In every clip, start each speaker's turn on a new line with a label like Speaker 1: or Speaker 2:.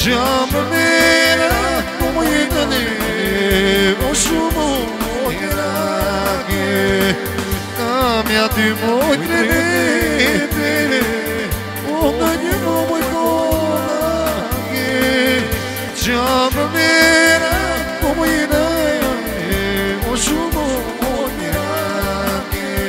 Speaker 1: Jamera como itane oshumo yerage Kamiati moitrene Onanye no moikonage Jamera como itane oshumo yerage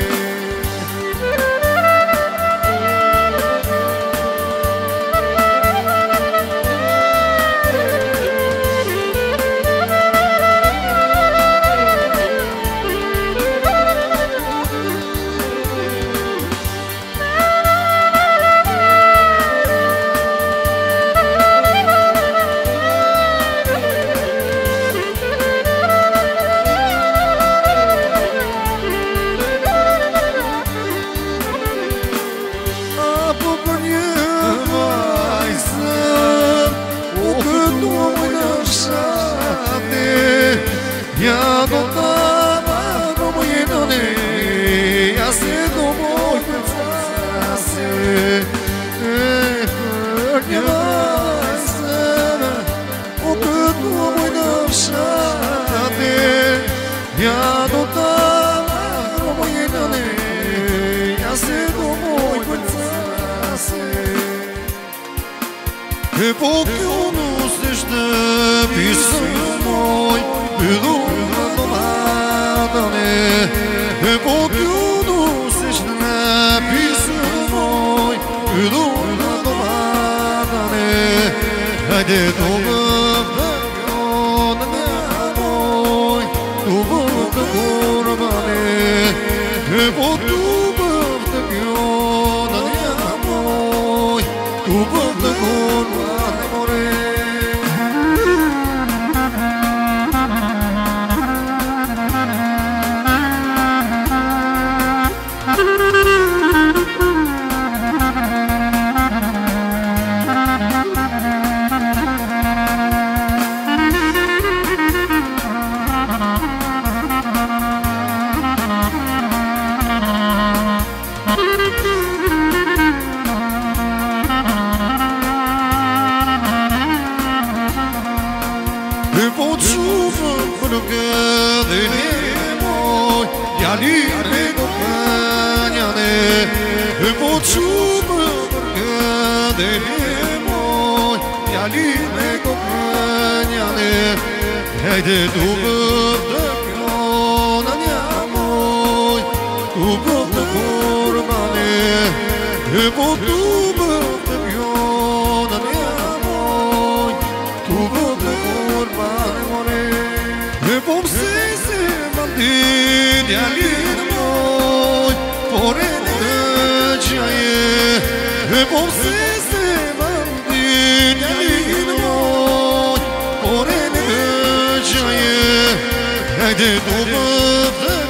Speaker 1: Ya no estaba como yéndole, ya sé cómo pensarse. Ya ser, o que no voy a saber. Ya no estaba como yéndole, ya sé cómo pensarse. Porque uno se está pisando muy Porque uno se está pisando Hadi tu na niamoj, tu na kurmane, po tu na niamoj, tu na kurmane, po se mandin yalin moj, pore ne jaye, po se mandin yalin moj, pore ne Hadi doğup